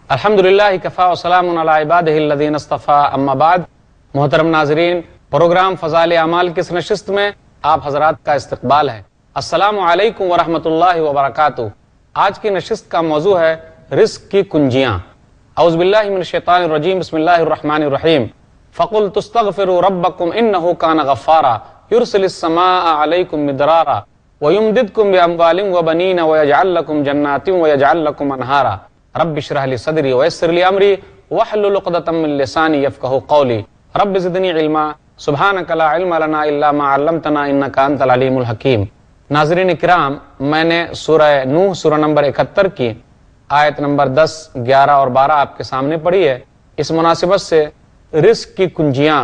الحمدللہ کفا وسلام علی عبادہ الذین اصطفیٰ اما بعد۔ محترم ناظرین، پروگرام فضائل اعمال کی اس نشست میں آپ حضرات کا استقبال ہے۔ السلام علیکم ورحمۃ اللہ وبرکاتہ۔ آج کی نشست کا موضوع ہے رزق کی کنجیاں۔ اعوذ باللہ من الشیطان الرجیم، بسم اللہ الرحمن الرحیم۔ فَقُلْتُ اسْتَغْفِرُوا رَبَّكُمْ إِنَّهُ كَانَ غَفَّارًا يُرْسِلِ السَّمَاءَ عَلَيْكُمْ مِدْرَارًا وَيُمْدِدْكُمْ بِأَمْوَالٍ وَبَنِينَ وَيَجْعَلْ لَكُمْ جَنَّاتٍ وَيَجْعَلْ لَكُمْ أَنْهَارًا رب اشرح لي صدري ويسر لي أمري واحلل عقدة من لساني يفقهوا قولي رب زدني علما سبحانك لا علم لنا إلا ما علمتنا إنك أنت العليم الحكيم۔ ناظرین کرام، میں نے سورہ نوح سورہ نمبر 71 کی آیت نمبر 10، 11 اور 12 آپ کے سامنے پڑھی ہے۔ اس مناسبت سے رزق کی کنجیاں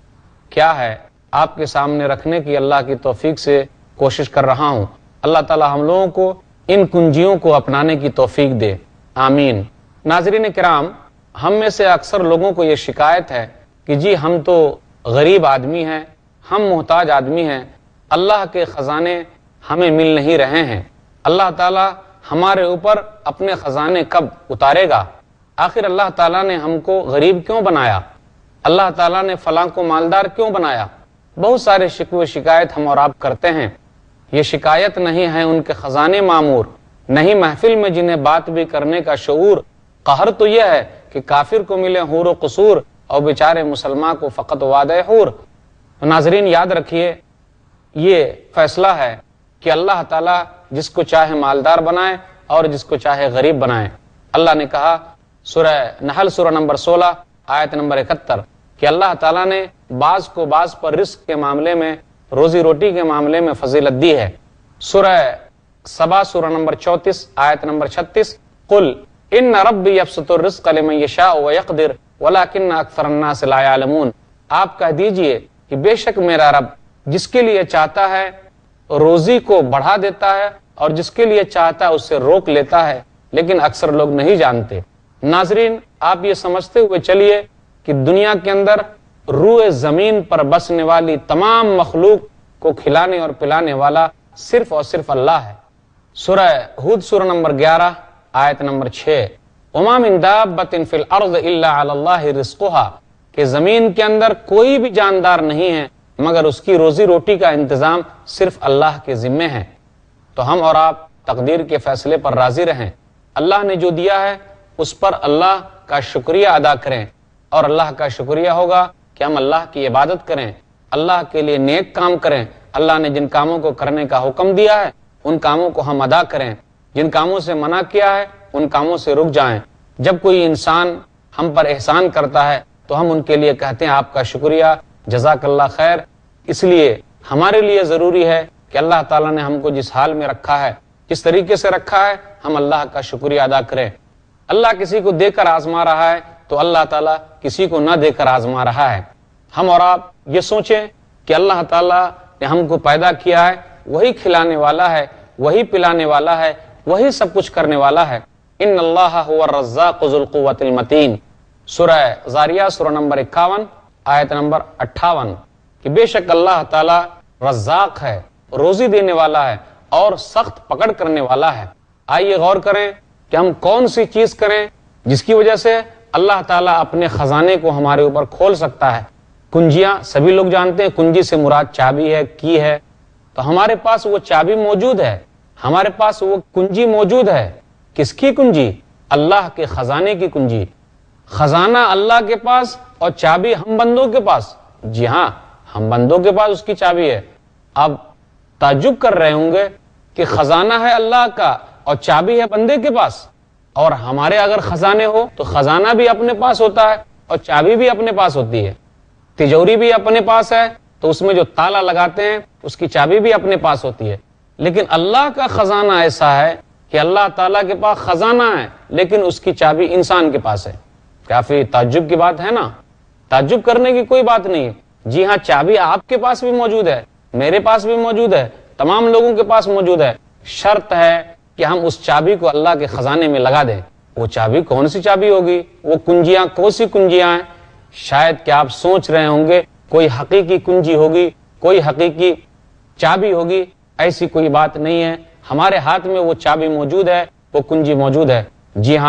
کیا ہے آپ کے سامنے رکھنے کی اللہ کی توفیق سے کوشش کر رہا ہوں۔ اللہ تعالی ہم لوگوں کو ان کنجیوں کو اپنانے کی توفیق دے، آمین۔ ناظرین کرام، ہم میں سے اکثر لوگوں کو یہ شکایت ہے کہ جی ہم تو غریب آدمی ہیں، ہم محتاج آدمی ہیں، اللہ کے خزانے ہمیں مل نہیں رہے ہیں، اللہ تعالیٰ ہمارے اوپر اپنے خزانے کب اتارے گا؟ آخر اللہ تعالیٰ نے ہم کو غریب کیوں بنایا؟ اللہ تعالیٰ نے فلاں کو مالدار کیوں بنایا؟ بہت سارے شکوے شکایت ہم اور آپ کرتے ہیں۔ یہ شکایت نہیں ہے ان کے خزانے معمور، نہیں محفل میں جنہیں بات بھی کرنے کا شعور۔ قہر تو یہ ہے کہ کافر کو ملے حور و قصور اور بیچارے مسلمان کو فقط وعدہ حور۔ ناظرین یاد رکھیے، یہ فیصلہ ہے کہ اللہ تعالیٰ جس کو چاہے مالدار بنائے اور جس کو چاہے غریب بنائے۔ اللہ نے کہا سورہ نحل سورہ نمبر 16 آیت نمبر 71 کہ اللہ تعالیٰ نے بعض کو بعض پر رزق کے معاملے میں، روزی روٹی کے معاملے میں فضیلت دی ہے۔ سورہ سبا سورہ نمبر 34 آیت نمبر 36 قل ان ربی یبسط الرزق لمن یشاء ویقدر ولکن اکثر الناس لا یعلمون۔ آپ کہہ دیجئے کہ بے شک میرا رب جس کے لیے چاہتا ہے روزی کو بڑھا دیتا ہے اور جس کے لیے چاہتا ہے اسے روک لیتا ہے، لیکن اکثر لوگ نہیں جانتے۔ ناظرین، آپ یہ سمجھتے ہوئے چلیے کہ دنیا کے اندر روئے زمین پر بسنے والی تمام مخلوق کو کھلانے اور پلانے والا صرف اور صرف اللہ ہے۔ سورہ ہود سورہ نمبر 11 آیت نمبر 6 وما من دابۃ فی الارض الا علی اللہ رزقها کہ زمین کے اندر کوئی بھی جاندار نہیں ہے مگر اس کی روزی روٹی کا انتظام صرف اللہ کے ذمے ہے۔ تو ہم اور آپ تقدیر کے فیصلے پر راضی رہیں، اللہ نے جو دیا ہے اس پر اللہ کا شکریہ ادا کریں، اور اللہ کا شکریہ ہوگا کہ ہم اللہ کی عبادت کریں، اللہ کے لیے نیک کام کریں، اللہ نے جن کاموں کو کرنے کا حکم دیا ہے ان کاموں کو ہم ادا کریں، جن کاموں سے منع کیا ہے ان کاموں سے رک جائیں۔ جب کوئی انسان ہم پر احسان کرتا ہے تو ہم ان کے لیے کہتے ہیں آپ کا شکریہ، جزاک اللہ خیر۔ اس لیے ہمارے لیے ضروری ہے کہ اللہ تعالیٰ نے ہم کو جس حال میں رکھا ہے، جس طریقے سے رکھا ہے، ہم اللہ کا شکریہ ادا کریں۔ اللہ کسی کو دے کر آزما رہا ہے تو اللہ تعالیٰ کسی کو نہ دے کر آزما رہا ہے۔ ہم اور آپ یہ سوچیں کہ اللہ تعالیٰ نے ہم کو پیدا کیا ہے، وہی کھلانے والا ہے، وہی پلانے والا ہے، وہی سب کچھ کرنے والا ہے۔ ان اللہ هو الرزاق ذو القوۃ المتین، سورہ زاریہ سورہ نمبر 51 آیت نمبر 58 کہ بے شک اللہ تعالی رزاق ہے، روزی دینے والا ہے اور سخت پکڑ کرنے والا ہے۔ آئیے غور کریں کہ ہم کون سی چیز کریں جس کی وجہ سے اللہ تعالیٰ اپنے خزانے کو ہمارے اوپر کھول سکتا ہے۔ کنجیاں سبھی لوگ جانتے ہیں، کنجی سے مراد چابی ہے، کی ہے، تو ہمارے پاس وہ چابی موجود ہے، ہمارے پاس وہ کنجی موجود ہے۔ کس کی کنجی؟ اللہ کے خزانے کی کنجی۔ خزانہ اللہ کے پاس اور چابی ہم بندوں کے پاس۔ جی ہاں، ہم بندوں کے پاس اس کی چابی ہے۔ اب تعجب کر رہے ہوں گے کہ خزانہ ہے اللہ کا اور چابی ہے بندے کے پاس، اور ہمارے اگر خزانے ہو تو خزانہ بھی اپنے پاس ہوتا ہے اور چابی بھی اپنے پاس ہوتی ہے، تجوری بھی اپنے پاس ہے تو اس میں جو تالا لگاتے ہیں اس کی چابی بھی اپنے پاس ہوتی ہے۔ لیکن اللہ کا خزانہ ایسا ہے کہ اللہ تعالیٰ کے پاس خزانہ ہے لیکن اس کی چابی انسان کے پاس ہے۔ کافی تعجب کی بات ہے نا؟ تعجب کرنے کی کوئی بات نہیں ہے۔ جی ہاں، چابی آپ کے پاس بھی موجود ہے، میرے پاس بھی موجود ہے، تمام لوگوں کے پاس موجود ہے۔ شرط ہے کہ ہم اس چابی کو اللہ کے خزانے میں لگا دیں۔ وہ چابی کون سی چابی ہوگی؟ وہ کنجیاں کون سی کنجیاں ہیں؟ شاید کہ آپ سوچ رہے ہوں گے کوئی حقیقی کنجی ہوگی، کوئی حقیقی چابی ہوگی۔ ایسی کوئی بات نہیں ہے، ہمارے ہاتھ میں وہ چابی موجود ہے، وہ کنجی موجود ہے۔ جی ہاں،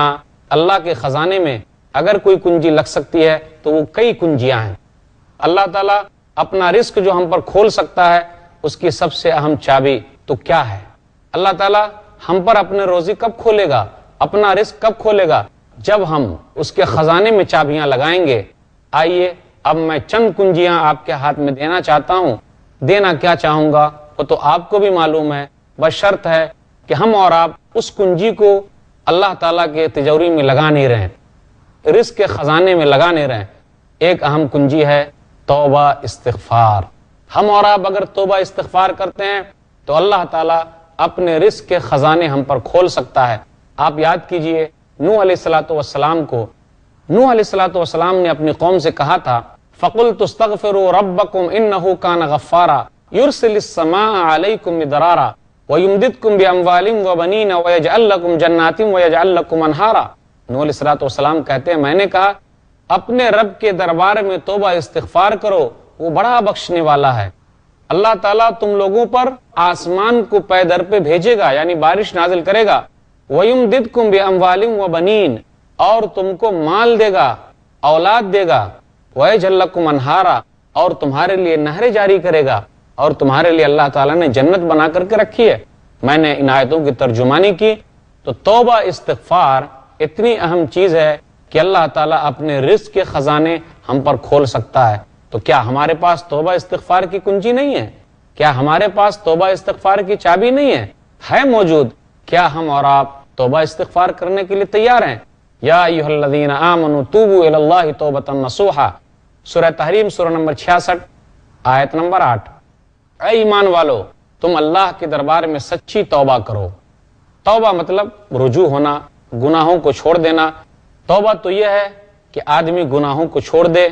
اللہ کے خزانے میں اگر کوئی کنجی لگ سکتی ہے تو وہ کئی کنجیاں ہیں۔ اللہ تعالیٰ اپنا رزق جو ہم پر کھول سکتا ہے اس کی سب سے اہم چابی تو کیا ہے؟ اللہ تعالیٰ ہم پر اپنے روزی کب کھولے گا، اپنا رزق کب کھولے گا؟ جب ہم اس کے خزانے میں چابیاں لگائیں گے۔ آئیے اب میں چند کنجیاں آپ کے ہاتھ میں دینا چاہتا ہوں۔ دینا کیا چاہوں گا وہ تو آپ کو بھی معلوم ہے، بس شرط ہے کہ ہم اور آپ اس کنجی کو اللہ تعالیٰ کے تجوری میں لگا نہیں رہیں، رزق کے خزانے میں لگا نہیں رہیں۔ ایک اہم کنجی ہے توبہ استغفار۔ ہم اور آپ اگر توبہ استغفار کرتے ہیں تو اللہ تعالیٰ اپنے رزق کے خزانے ہم پر کھول سکتا ہے۔ آپ یاد کیجئے نوح علیہ السلام کو، نوح علیہ السلام نے اپنی قوم سے کہا تھا فَقُلْتُ اسْتَغْفِرُوا رَبَّكُمْ إِنَّهُ كَانَ غَفَّارًا يُرْسِلِ السَّمَاءَ عَلَيْكُمْ مِدْرَارًا وَيُمْدِدْكُمْ بِأَمْوَالٍ وَبَنِينَ وَيَجْعَلْ لَكُمْ جَنَّاتٍ وَيَجْعَلْ لَكُمْ أَنْهَارًا۔ نوح علیہ السلام کہتے ہیں میں نے کہا اپنے رب کے دربار میں توبہ استغفار کرو، وہ بڑا بخشنے والا ہے۔ اللہ تعالیٰ تم لوگوں پر آسمان کو پے در پہ بھیجے گا، یعنی بارش نازل کرے گا۔ وَيُمْدِدْكُمْ بِأَمْوَالٍ وَبَنِينَ، اور تم کو مال دے گا، اولاد دے گا۔ وَيَجْعَلْ لَكُمْ أَنْهَارًا، اور تمہارے لیے نہریں جاری کرے گا، اور تمہارے لیے اللہ تعالیٰ نے جنت بنا کر کے رکھی ہے۔ میں نے ان آیتوں کی ترجمانی کی تو توبہ استغفار اتنی اہم چیز ہے کہ اللہ تعالیٰ اپنے رزق کے خزانے ہم پر کھول سکتا ہے۔ تو کیا ہمارے پاس توبہ استغفار کی کنجی نہیں ہے؟ کیا ہمارے پاس توبہ استغفار کی چابی نہیں ہے موجود؟ کیا ہم اور آپ توبہ استغفار کرنے کے لیے تیار ہیں؟ یا ایھا الذین آمنوا توبوا الی اللہ توبۃ نصوحا، سورہ تحریم سورہ نمبر 66 آیت نمبر 8۔ اے ایمان والو تم اللہ کے دربار میں سچی توبہ کرو۔ توبہ مطلب رجوع ہونا، گناہوں کو چھوڑ دینا۔ توبہ تو یہ ہے کہ آدمی گناہوں کو چھوڑ دے،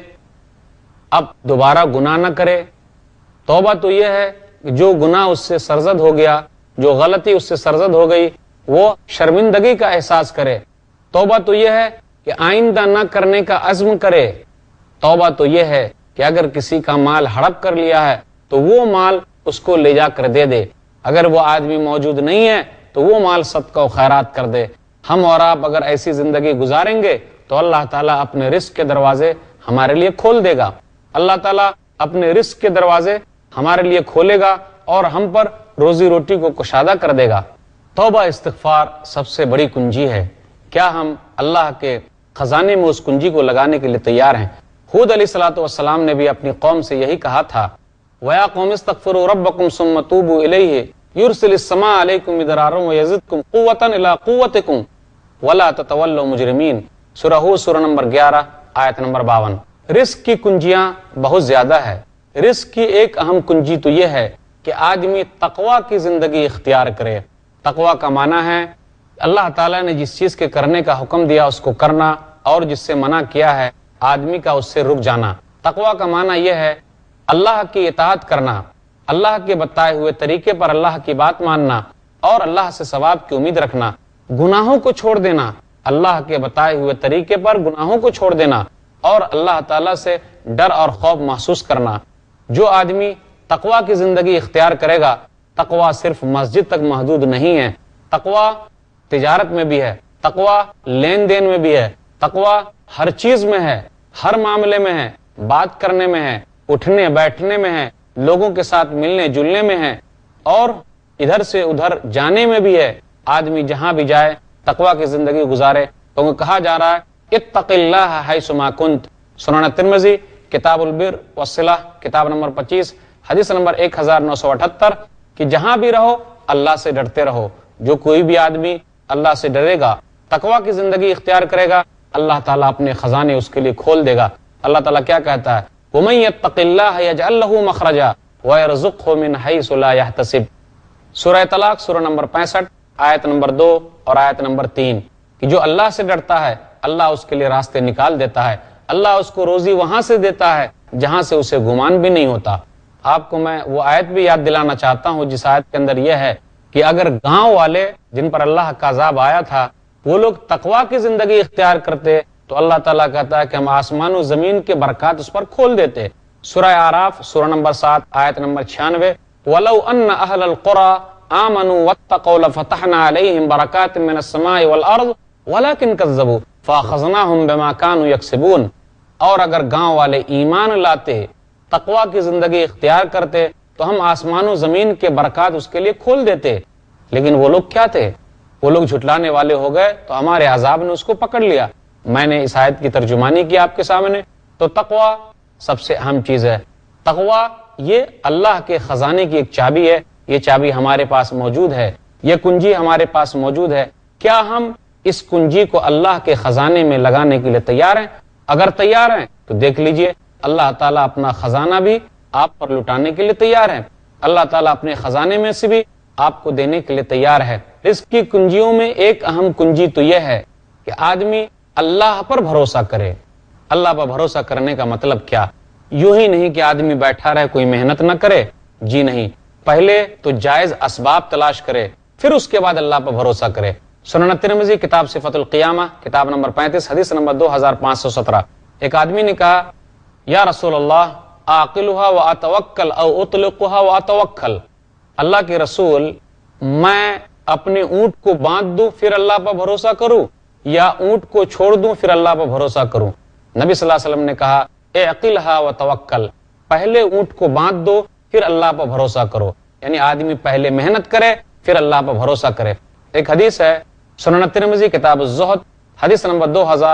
اب دوبارہ گناہ نہ کرے۔ توبہ تو یہ ہے کہ جو گناہ اس سے سرزد ہو گیا، جو غلطی اس سے سرزد ہو گئی، وہ شرمندگی کا احساس کرے۔ توبہ تو یہ ہے کہ آئندہ نہ کرنے کا عزم کرے۔ توبہ تو یہ ہے کہ اگر کسی کا مال ہڑپ کر لیا ہے تو وہ مال اس کو لے جا کر دے دے، اگر وہ آدمی موجود نہیں ہے تو وہ مال صدقہ و خیرات کر دے۔ ہم اور آپ اگر ایسی زندگی گزاریں گے تو اللہ تعالیٰ اپنے رزق کے دروازے ہمارے لیے کھول دے گا۔ اللہ تعالیٰ اپنے رزق کے دروازے ہمارے لیے کھولے گا اور ہم پر روزی روٹی کو کشادہ کر دے گا۔ توبہ استغفار سب سے بڑی کنجی ہے۔ کیا ہم اللہ کے خزانے میں اس کنجی کو لگانے کے لیے تیار ہیں؟ ہود علیہ السلام نے بھی اپنی قوم سے یہی کہا تھا وَيَا قَوْمِ اسْتَغْفِرُوا رَبَّكُمْ ثُمَّ تُوبُوا إِلَيْهِ يُرْسِلِ السَّمَاءَ عَلَيْكُمْ مِدْرَارًا وَيَزِدْكُمْ قُوَّةً إِلَىٰ قُوَّتِكُمْ وَلَا تَتَوَلَّوْا مُجْرِمِينَ، سورہ ہود سورہ نمبر 11 آیت نمبر 52۔ رزق کی کنجیاں بہت زیادہ ہے۔ رزق کی ایک اہم کنجی تو یہ ہے کہ آدمی تقوی کی زندگی اختیار کرے۔ تقوی کا معنی ہے اللہ تعالیٰ نے جس چیز کے کرنے کا حکم دیا اس کو کرنا، اور جس سے منع کیا ہے آدمی کا اس سے رک جانا۔ تقوی کا معنی یہ ہے اللہ کی اطاعت کرنا، اللہ کے بتائے ہوئے طریقے پر اللہ کی بات ماننا، اور اللہ سے ثواب کی امید رکھنا۔ گناہوں کو چھوڑ دینا، اللہ کے بتائے ہوئے طریقے پر گناہوں کو چھوڑ دینا، اور اللہ تعالیٰ سے ڈر اور خوف محسوس کرنا۔ جو آدمی تقوی کی زندگی اختیار کرے گا، تقوی صرف مسجد تک محدود نہیں ہے، تقوی تجارت میں بھی ہے، تقوی لین دین میں بھی ہے، تقوی ہر چیز میں ہے، ہر معاملے میں ہے، بات کرنے میں ہے، اٹھنے بیٹھنے میں ہے، لوگوں کے ساتھ ملنے جلنے میں ہے، اور ادھر سے ادھر جانے میں بھی ہے۔ آدمی جہاں بھی جائے تقوی کی زندگی گزارے، تو کہا جا رہا ہے اتق اللہ حیث ما کنت، سنن ترمذی کتاب البر والصلہ کتاب نمبر 25 حدیث نمبر 1978 کہ جہاں بھی رہو اللہ سے ڈرتے رہو۔ جو کوئی بھی آدمی اللہ سے ڈرے گا، تقوی کی زندگی اختیار کرے گا، اللہ تعالیٰ اپنے خزانے اس کے لیے کھول دے گا۔ اللہ تعالیٰ کیا کہتا ہے وَمَن يَتَّقِ اللَّهَ يَجْعَل لَّهُ مَخْرَجًا وَيَرْزُقْهُ مِنْ حَيْثُ لَا يَحْتَسِبُ، سورہ طلاق سورہ نمبر 65 آیت نمبر 2 اور آیت نمبر 3 کہ جو اللہ سے ڈرتا ہے اللہ اس کے لیے راستے نکال دیتا ہے، اللہ اس کو روزی وہاں سے دیتا ہے جہاں سے اسے گمان بھی نہیں ہوتا۔ آپ کو میں وہ آیت بھی یاد دلانا چاہتا ہوں جس آیت کے اندر یہ ہے کہ اگر گاؤں والے جن پر اللہ کا عذاب آیا تھا وہ لوگ تقوی کی زندگی اختیار کرتے تو اللہ تعالیٰ کہتا ہے کہ ہم آسمان و زمین کے برکات اس پر کھول دیتے۔ سورہ اعراف سورہ نمبر 7 آیت نمبر 96 وَلَوْ أَنَّ أَهْلَ الْقُرَىٰ آمَنُوا وَاتَّقَوْا لَفَتَحْنَا عَلَيْهِمْ بَرَكَاتٍ مِّنَ السَّمَاءِ وَالْأَرْضِ وَلَكِنْ كَذَّبُوا فَأَخَذْنَاهُمْ بِمَا كَانُوا يَكْسِبُونَ، اور اگر گاؤں والے ایمان لاتے، تقویٰ کی زندگی اختیار کرتے، تو ہم آسمان و زمین کے برکات اس کے لیے کھول دیتے، لیکن وہ لوگ کیا تھے؟ وہ لوگ جھٹلانے والے ہو گئے، تو ہمارے عذاب نے اس کو پکڑ لیا۔ میں نے اس آیت کی ترجمانی کی آپ کے سامنے۔ تو تقویٰ سب سے اہم چیز ہے۔ تقویٰ یہ اللہ کے خزانے کی ایک چابی ہے، یہ چابی ہمارے پاس موجود ہے، یہ کنجی ہمارے پاس موجود ہے۔ کیا ہم اس کنجی کو اللہ کے خزانے میں لگانے کے لیے تیار ہیں؟ اگر تیار ہیں تو دیکھ لیجئے اللہ تعالیٰ اپنا خزانہ بھی آپ پر لٹانے کے لیے تیار ہے، اللہ تعالیٰ اپنے خزانے میں سے بھی آپ کو دینے کے لیے تیار ہے۔ رزق کی کنجیوں میں ایک اہم کنجی تو یہ ہے کہ آدمی اللہ پر بھروسہ کرے۔ اللہ پر بھروسہ کرنے کا مطلب کیا؟ یوں ہی نہیں کہ آدمی بیٹھا رہے، کوئی محنت نہ کرے، جی نہیں، پہلے تو جائز اسباب تلاش کرے، پھر اس کے بعد اللہ پر بھروسہ کرے۔ سنن ترمذی کتاب صفت القیامہ کتاب نمبر 35 حدیث نمبر 2517، ایک آدمی نے کہا یا رسول اللہ اعقلها واتوکل او اطلقها واتوکل، اللہ کے رسول میں اپنے اونٹ کو باندھ دوں پھر اللہ پر بھروسہ کروں، یا اونٹ کو چھوڑ دوں پھر اللہ پر بھروسہ کروں؟ نبی صلی اللہ علیہ وسلم نے کہا اعقلها وتوکل، پہلے اونٹ کو باندھ دو پھر اللہ پر بھروسہ کرو، یعنی آدمی پہلے محنت کرے پھر اللہ پر بھروسہ کرے۔ ایک حدیث ہے سنن ترمذی کتاب الزہد حدیث نمبر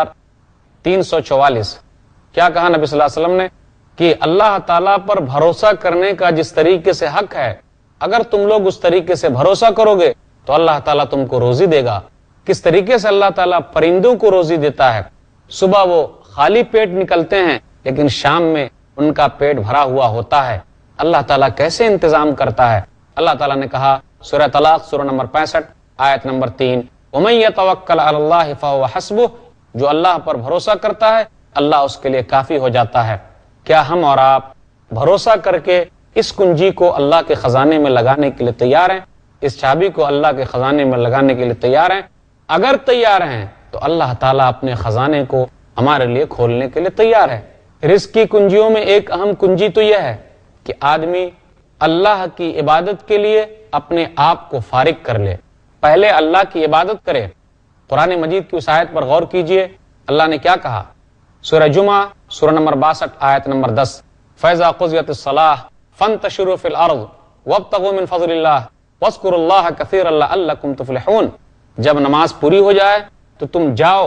2344، کیا کہا نبی صلی اللہ علیہ وسلم نے کہ اللہ تعالیٰ پر بھروسہ کرنے کا جس طریقے سے حق ہے، اگر تم لوگ اس طریقے سے بھروسہ کرو گے تو اللہ تعالیٰ تم کو روزی دے گا۔ کس طریقے سے اللہ تعالیٰ پرندوں کو روزی دیتا ہے؟ صبح وہ خالی پیٹ نکلتے ہیں لیکن شام میں ان کا پیٹ بھرا ہوا ہوتا ہے۔ اللہ تعالیٰ کیسے انتظام کرتا ہے؟ اللہ تعالیٰ نے کہا سورہ طلاق سورہ نمبر 65 آیت نمبر 3، وَمَن يَتَوَكَّلْ عَلَى اللَّهِ فَهُوَ حَسْبُهُ، جو اللہ پر بھروسہ کرتا ہے اللہ اس کے لیے کافی ہو جاتا ہے۔ کیا ہم اور آپ بھروسہ کر کے اس کنجی کو اللہ کے خزانے میں لگانے کے لیے تیار ہیں؟ اس چابی کو اللہ کے خزانے میں لگانے کے لیے تیار ہیں؟ اگر تیار ہیں تو اللہ تعالیٰ اپنے خزانے کو ہمارے لیے کھولنے کے لیے تیار ہے۔ رزق کی کنجیوں میں ایک اہم کنجی تو یہ ہے کہ آدمی اللہ کی عبادت کے لیے اپنے آپ کو فارغ کر لے، پہلے اللہ کی عبادت کرے۔ قرآن مجید کی اس آیت پر غور کیجئے، اللہ نے کیا کہا؟ سورہ جمعہ سورہ نمبر 62 آیت نمبر 10، فَإِذَا قُضِيَتِ الصَّلَاةُ فَانتَشِرُوا فِي الْأَرْضِ وَابْتَغُوا مِنْ فَضْلِ اللَّهِ وَاذْكُرُوا اللَّهَ كَثِيرًا لَعَلَّكُمْ تُفْلِحُونَ، جب نماز پوری ہو جائے تو تم جاؤ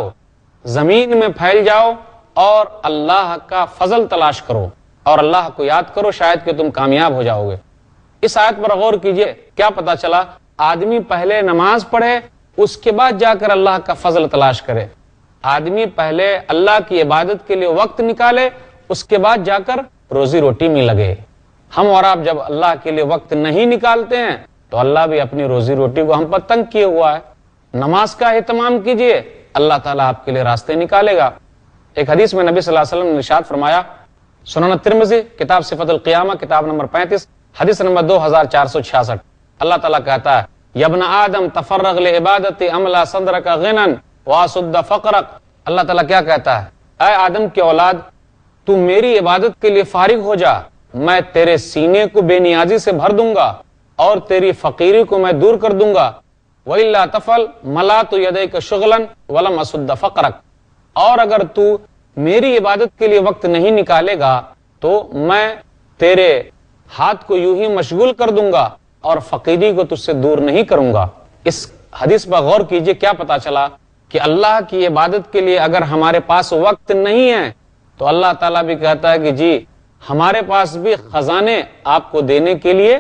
زمین میں پھیل جاؤ اور اللہ کا فضل تلاش کرو اور اللہ کو یاد کرو، شاید کہ تم کامیاب ہو جاؤ گے۔ اس آیت پر غور کیجئے، کیا پتا چلا؟ آدمی پہلے نماز پڑھے اس کے بعد جا کر اللہ کا فضل تلاش کرے۔ آدمی پہلے اللہ کی عبادت کے لیے وقت نکالے، اس کے بعد جا کر روزی روٹی میں لگے۔ ہم اور آپ جب اللہ کے لیے وقت نہیں نکالتے ہیں تو اللہ بھی اپنی روزی روٹی کو ہم پر تنگ کیے ہوا ہے۔ نماز کا اہتمام کیجئے، اللہ تعالیٰ آپ کے لیے راستے نکالے گا۔ ایک حدیث میں نبی صلی اللہ علیہ وسلم نے ارشاد فرمایا، سنن ترمذی کتاب صفت القیامہ کتاب نمبر 35 حدیث نمبر 2466، اللہ تعالیٰ کہتا ہے یا ابن آدم تفرغ لعبادتی املا صدرک غنن واسد فقرک، اللہ تعالیٰ کیا کہتا ہے؟ اے آدم کی اولاد، تو میری عبادت کے لیے فارغ ہو جا، میں تیرے سینے کو بے نیازی سے بھر دوں گا اور تیری فقیری کو میں دور کر دوں گا۔ وَإِلَّا تَفْعَلْ مَلَأْتُ يَدَيْكَ شُغْلًا وَلَمْ أَسُدَّ فَقْرَكَ، اور اگر تو میری عبادت کے لیے وقت نہیں نکالے گا تو میں تیرے ہاتھ کو یوں ہی مشغول کر دوں گا اور فقیری کو تجھ سے دور نہیں کروں گا۔ اس حدیث پر غور کیجئے، کیا پتا چلا کہ اللہ کی عبادت کے لیے اگر ہمارے پاس وقت نہیں ہے تو اللہ تعالیٰ بھی کہتا ہے کہ جی ہمارے پاس بھی خزانے آپ کو دینے کے لیے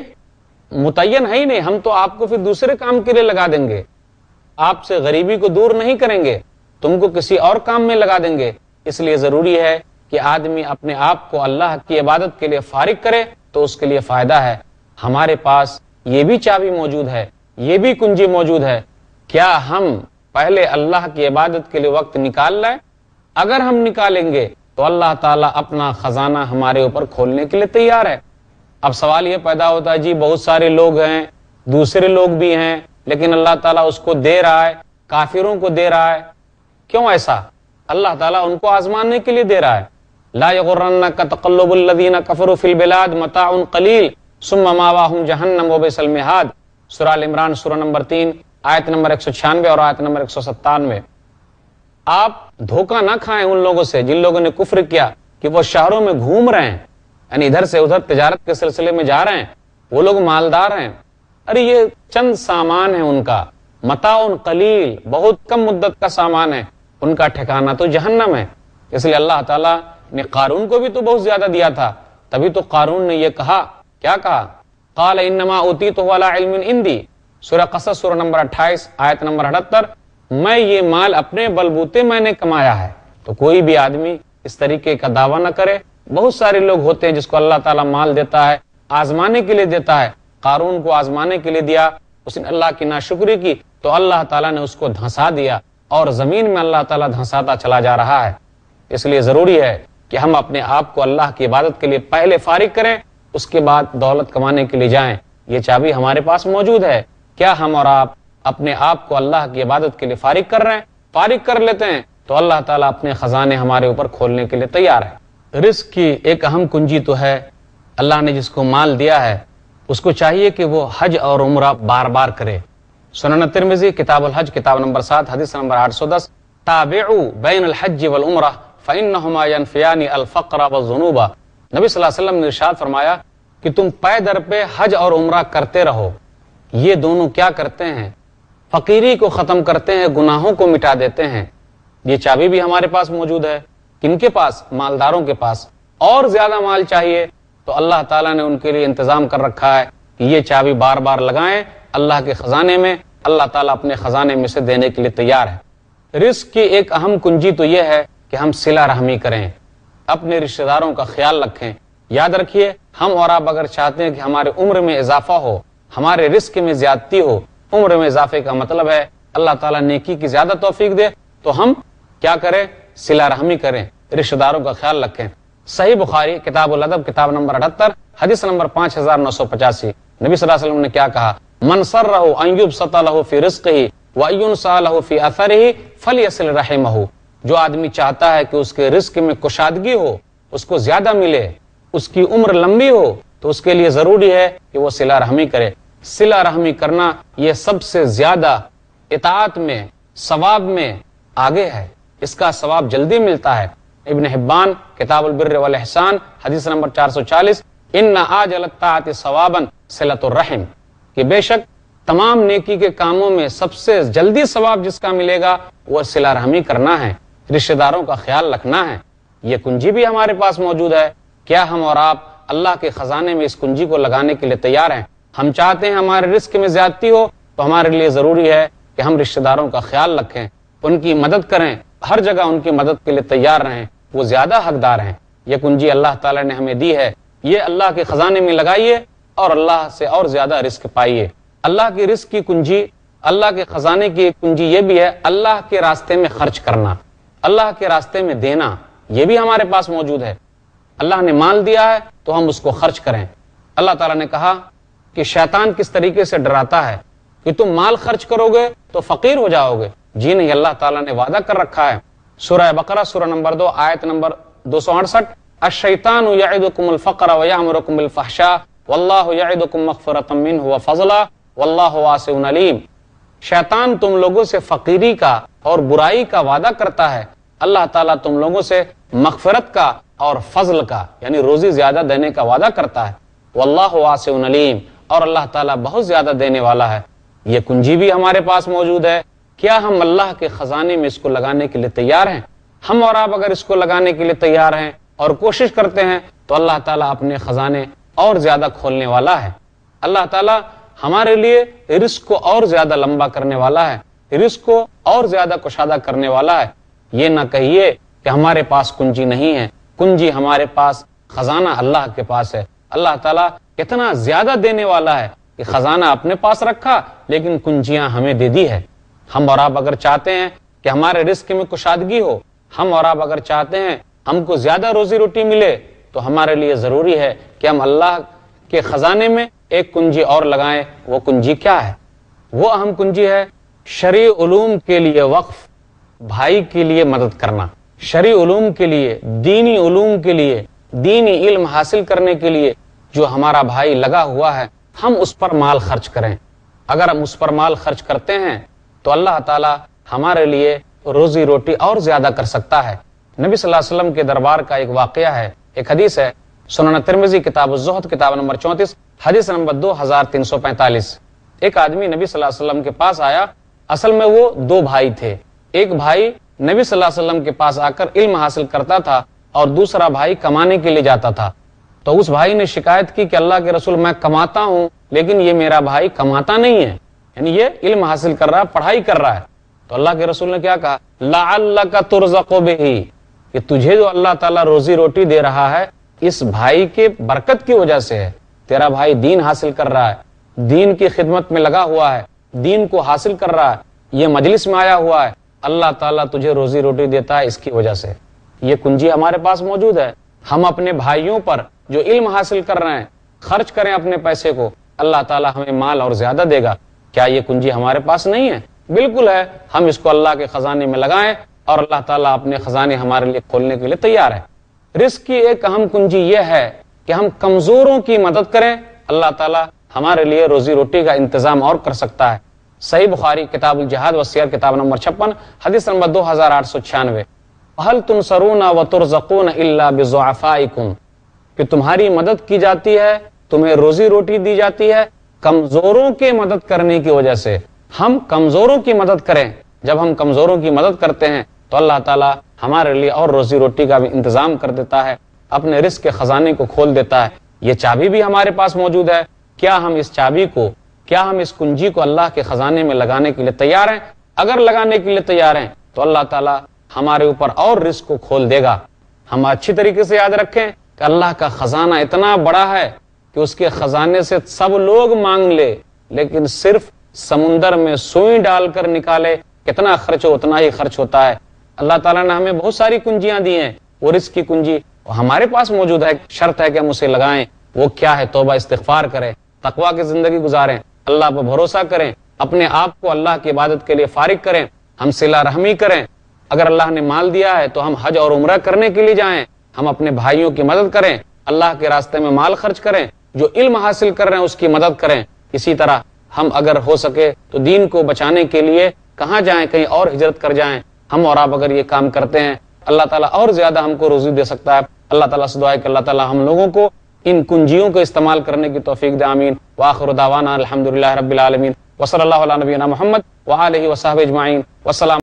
متعین ہے ہی نہیں، ہم تو آپ کو پھر دوسرے کام کے لیے لگا دیں گے، آپ سے غریبی کو دور نہیں کریں گے، تم کو کسی اور کام میں لگا دیں گے۔ اس لیے ضروری ہے کہ آدمی اپنے آپ کو اللہ کی عبادت کے لیے فارغ کرے تو اس کے لیے فائدہ ہے۔ ہمارے پاس یہ بھی چابی موجود ہے، یہ بھی کنجی موجود ہے، کیا ہم پہلے اللہ کی عبادت کے لیے وقت نکال لیں؟ اگر ہم نکالیں گے تو اللہ تعالیٰ اپنا خزانہ ہمارے اوپر کھولنے کے لیے تیار ہے۔ اب سوال یہ پیدا ہوتا ہے جی بہت سارے لوگ ہیں، دوسرے لوگ بھی ہیں، لیکن اللہ تعالیٰ اس کو دے رہا ہے، کافروں کو دے رہا ہے، کیوں ایسا؟ اللہ تعالیٰ ان کو آزمانے کے لیے دے رہا ہے۔ لا یغرنک تقلب الذین کفروا فی البلاد متاع قلیل ثم ماواہم جہنم وبئس المہاد، سورہ ال عمران سورہ نمبر 3 آیت نمبر 196 اور آیت نمبر 197۔ آپ دھوکہ نہ کھائیں ان لوگوں سے جن لوگوں نے کفر کیا کہ وہ شہروں میں گھوم رہے ہیں، یعنی ادھر سے ادھر تجارت کے سلسلے میں جا رہے ہیں، وہ لوگ مالدار ہیں، ارے یہ چند سامان ہے ان کا، متاع قلیل، بہت کم مدت کا سامان ہے، ان کا ٹھکانہ تو جہنم ہے۔ اس لیے اللہ تعالیٰ نے قارون کو بھی تو بہت زیادہ دیا تھا، تبھی تو قارون نے یہ کہا، کیا کہا؟ قال انما اوتیتہ علی علم عندی، سورہ قصص سورہ نمبر 28 آیت نمبر 78، میں یہ مال اپنے بلبوتے میں نے کمایا ہے۔ تو کوئی بھی آدمی اس طریقے کا دعویٰ نہ کرے۔ بہت سارے لوگ ہوتے ہیں جس کو اللہ تعالیٰ مال دیتا ہے، آزمانے کے لیے دیتا ہے۔ قارون کو آزمانے کے لیے دیا، اس نے اللہ کی ناشکری کی تو اللہ تعالیٰ نے اس کو دھنسا دیا، اور زمین میں اللہ تعالیٰ دھنساتا چلا جا رہا ہے۔ اس لیے ضروری ہے کہ ہم اپنے آپ کو اللہ کی عبادت کے لیے پہلے فارغ کریں، اس کے بعد دولت کمانے کے لیے جائیں۔ یہ چابی ہمارے پاس موجود ہے۔ کیا ہم اور آپ اپنے آپ کو اللہ کی عبادت کے لیے فارغ کر رہے ہیں؟ فارغ کر لیتے ہیں تو اللہ تعالیٰ اپنے خزانے ہمارے اوپر کھولنے کے لیے تیار ہے۔ رزق کی ایک اہم کنجی تو ہے، اللہ نے جس کو مال دیا ہے اس کو چاہیے کہ وہ حج اور عمرہ بار بار کرے۔ سنن ترمذی کتاب الحج کتاب نمبر 7 حدیث نمبر 810، تابعوا بین الحج والعمرہ فإنہما ینفیان الفقر والذنوب۔ نبی صلی اللہ علیہ وسلم نے ارشاد فرمایا کہ تم پے در پہ حج اور عمرہ کرتے رہو، یہ دونوں کیا کرتے ہیں؟ فقیری کو ختم کرتے ہیں، گناہوں کو مٹا دیتے ہیں۔ یہ چابی بھی ہمارے پاس موجود ہے۔ کن کے پاس؟ مالداروں کے پاس۔ اور زیادہ مال چاہیے تو اللہ تعالیٰ نے ان کے لیے انتظام کر رکھا ہے کہ یہ چابی بار بار لگائیں اللہ کے خزانے میں، اللہ تعالیٰ اپنے خزانے میں سے دینے کے لیے تیار ہے۔ رزق کی ایک اہم کنجی تو یہ ہے کہ ہم صلہ رحمی کریں، اپنے رشتہ داروں کا خیال رکھیں۔ یاد رکھیے، ہم اور آپ اگر چاہتے ہیں کہ ہمارے عمر میں اضافہ ہو، ہمارے رزق میں زیادتی ہو، عمر میں اضافے کا مطلب ہے اللہ تعالیٰ نیکی کی زیادہ توفیق دے، تو ہم کیا کریں؟ صلہ رحمی کریں، رشتہ داروں کا خیال رکھیں۔ صحیح بخاری کتاب الادب کتاب نمبر 78 حدیث نمبر 5985، نبی صلی اللہ علیہ وسلم نے کیا کہا؟ من سرہ ان یبسط لہ فی رزقہ وان ینسأ لہ فی اثرہ فلیصل رحمہ۔ جو آدمی چاہتا ہے کہ اس کے رزق میں کشادگی ہو، اس کو زیادہ ملے، اس کی عمر لمبی ہو، تو اس کے لیے ضروری ہے کہ وہ صلہ رحمی کرے۔ صلہ رحمی کرنا یہ سب سے زیادہ اطاعت میں، ثواب میں آگے ہے، اس کا ثواب جلدی ملتا ہے۔ ابن حبان کتاب البر والاحسان حدیث نمبر 440، ان عاجل الطاعت ثوابا صلۃ الرحم، کہ بے شک تمام نیکی کے کاموں میں سب سے جلدی ثواب جس کا ملے گا وہ صلہ رحمی کرنا ہے، رشتہ داروں کا خیال رکھنا ہے۔ یہ کنجی بھی ہمارے پاس موجود ہے۔ کیا ہم اور آپ اللہ کے خزانے میں اس کنجی کو لگانے کے لیے تیار ہیں؟ ہم چاہتے ہیں ہمارے رزق میں زیادتی ہو تو ہمارے لیے ضروری ہے کہ ہم رشتہ داروں کا خیال رکھیں، ان کی مدد کریں، ہر جگہ ان کی مدد کے لیے تیار رہیں، وہ زیادہ حقدار ہیں۔ یہ کنجی اللہ تعالیٰ نے ہمیں دی ہے، یہ اللہ کے خزانے میں لگائیے اور اللہ سے اور زیادہ رزق پائیے۔ اللہ کی رزق کی کنجی، اللہ کے خزانے کی ایک کنجی یہ بھی ہے اللہ کے راستے میں خرچ کرنا، اللہ کے راستے میں دینا، یہ بھی ہمارے پاس موجود ہے۔ اللہ نے مال دیا ہے تو ہم اس کو خرچ کریں۔ اللہ تعالیٰ نے کہا کہ شیطان کس طریقے سے ڈراتا ہے کہ تم مال خرچ کرو گے تو فقیر ہو جاؤ گے۔ جی نہیں، اللہ تعالیٰ نے وعدہ کر رکھا ہے۔ سورہ بقرہ سورہ نمبر 2 آیت نمبر 268، الشیطان یعدکم الفقر ویأمرکم بالفحشاء واللہ یعدکم مغفرۃ منہ وفضلا واللہ واسع علیم۔ شیطان تم لوگوں سے فقیری کا اور برائی کا وعدہ کرتا ہے، اللہ تعالیٰ تم لوگوں سے مغفرت کا اور فضل کا یعنی روزی زیادہ دینے کا وعدہ کرتا ہے۔ واللہ واسع علیم، اور اللہ تعالیٰ بہت زیادہ دینے والا ہے۔ یہ کنجی بھی ہمارے پاس موجود ہے۔ کیا ہم اللہ کے خزانے میں اس کو لگانے کے لیے تیار ہیں؟ ہم اور آپ اگر اس کو لگانے کے لیے تیار ہیں اور کوشش کرتے ہیں تو اللہ تعالیٰ اپنے خزانے اور زیادہ کھولنے والا ہے۔ اللہ تعالیٰ ہمارے لیے رزق کو اور زیادہ لمبا کرنے والا ہے، رزق کو اور زیادہ کشادہ کرنے والا ہے۔ یہ نہ کہیے کہ ہمارے پاس کنجی نہیں ہے، کنجی ہمارے پاس، خزانہ اللہ کے پاس ہے۔ اللہ تعالیٰ کتنا زیادہ دینے والا ہے کہ خزانہ اپنے پاس رکھا لیکن کنجیاں ہمیں دے دی ہے۔ ہم اور آپ اگر چاہتے ہیں کہ ہمارے رزق میں کشادگی ہو، ہم اور آپ اگر چاہتے ہیں ہم کو زیادہ روزی روٹی ملے، تو ہمارے لیے ضروری ہے کہ ہم اللہ کے خزانے میں ایک کنجی اور لگائیں۔ وہ کنجی کیا ہے؟ وہ اہم کنجی ہے شرعی علوم کے لیے وقف، بھائی کے لیے مدد کرنا، شرعی علوم کے لیے، دینی علوم کے لیے، دینی علم حاصل کرنے کے لیے جو ہمارا بھائی لگا ہوا ہے، ہم اس پر مال خرچ کریں۔ اگر ہم اس پر مال خرچ کرتے ہیں تو اللہ تعالی ہمارے لیے روزی روٹی اور زیادہ کر سکتا ہے۔ نبی صلی اللہ علیہ وسلم کے دربار کا ایک واقعہ ہے، ایک حدیث ہے، سنن ترمذی کتاب الزہد کتاب نمبر 34 حدیث نمبر 2345۔ ایک آدمی نبی صلی اللہ علیہ وسلم کے پاس آیا، اصل میں وہ دو بھائی تھے، ایک بھائی نبی صلی اللہ علیہ وسلم کے پاس آ کر علم حاصل کرتا تھا اور دوسرا بھائی کمانے کے لیے جاتا تھا۔ تو اس بھائی نے شکایت کی کہ اللہ کے رسول میں کماتا ہوں لیکن یہ میرا بھائی کماتا نہیں ہے، یعنی یہ علم حاصل کر رہا ہے، پڑھائی کر رہا ہے۔ تو اللہ کے رسول نے کیا کہا؟ لعلک ترزق بہ، کہ تجھے جو اللہ تعالیٰ روزی روٹی دے رہا ہے اس بھائی کے برکت کی وجہ سے ہے، تیرا بھائی دین حاصل کر رہا ہے، دین کی خدمت میں لگا ہوا ہے، دین کو حاصل کر رہا ہے، یہ مجلس میں آیا ہوا ہے، اللہ تعالیٰ تجھے روزی روٹی دیتا ہے اس کی وجہ سے۔ یہ کنجی ہمارے پاس موجود ہے، ہم اپنے بھائیوں پر جو علم حاصل کر رہے ہیں خرچ کریں اپنے پیسے کو، اللہ تعالیٰ ہمیں مال اور زیادہ دے گا۔ کیا یہ کنجی ہمارے پاس نہیں ہے؟ بالکل ہے، ہم اس کو اللہ کے خزانے میں لگائیں اور اللہ تعالیٰ اپنے خزانے ہمارے لیے کھولنے کے لیے تیار ہے۔ رزق کی ایک اہم کنجی یہ ہے کہ ہم کمزوروں کی مدد کریں، اللہ تعالیٰ ہمارے لیے روزی روٹی کا انتظام اور کر سکتا ہے۔ صحیح بخاری کتاب الجہاد والسیر کتاب نمبر 56 حدیث نمبر 2896۔ هل تنصرون وترزقون الا بضعفائکم، کہ تمہاری مدد کی جاتی ہے، تمہیں روزی روٹی دی جاتی ہے کمزوروں کے مدد کرنے کی وجہ سے۔ ہم کمزوروں کی مدد کریں، جب ہم کمزوروں کی مدد کرتے ہیں تو اللہ تعالیٰ ہمارے لیے اور روزی روٹی کا بھی انتظام کر دیتا ہے، اپنے رزق کے خزانے کو کھول دیتا ہے۔ یہ چابی بھی ہمارے پاس موجود ہے، کیا ہم اس چابی کو، کیا ہم اس کنجی کو اللہ کے خزانے میں لگانے کے لیے تیار ہیں؟ اگر لگانے کے لیے تیار ہیں تو اللہ تعالیٰ ہمارے اوپر اور رزق کو کھول دے گا۔ ہم اچھی طریقے سے یاد رکھیں کہ اللہ کا خزانہ اتنا بڑا ہے کہ اس کے خزانے سے سب لوگ مانگ لے لیکن صرف سمندر میں سوئی ڈال کر نکالے کتنا خرچ ہو اتنا ہی خرچ ہوتا ہے۔ اللہ تعالیٰ نے ہمیں بہت ساری کنجیاں دی ہیں، وہ رزق کی کنجی ہمارے پاس موجود ہے، شرط ہے کہ ہم اسے لگائیں۔ وہ کیا ہے؟ توبہ استغفار کریں، تقویٰ کی زندگی گزاریں، اللہ پر بھروسہ کریں، اپنے آپ کو اللہ کی عبادت کے لیے فارغ کریں، ہم صلہ رحمی کریں۔ اگر اللہ نے مال دیا ہے تو ہم حج اور عمرہ کرنے کے لیے جائیں، ہم اپنے بھائیوں کی مدد کریں، اللہ کے راستے میں مال خرچ کریں، جو علم حاصل کر رہے ہیں اس کی مدد کریں۔ اسی طرح ہم اگر ہو سکے تو دین کو بچانے کے لیے کہاں جائیں؟ کہیں اور ہجرت کر جائیں۔ ہم اور آپ اگر یہ کام کرتے ہیں اللہ تعالیٰ اور زیادہ ہم کو روزی دے سکتا ہے۔ اللہ تعالیٰ سے دعا ہے کہ اللہ تعالیٰ ہم لوگوں کو ان کنجیوں کو استعمال کرنے کی توفیق دے، آمین۔ وآخر دعوانا الحمدللہ رب العالمین، وصلی اللہ علی نبینا محمد وآلہ وصحبہ اجمعین، والسلام۔